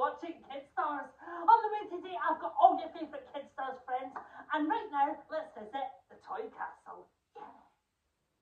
watching Kidstars. On the way today, I've got all your favourite Kidstars friends, and right now, let's visit the Toy Cafe.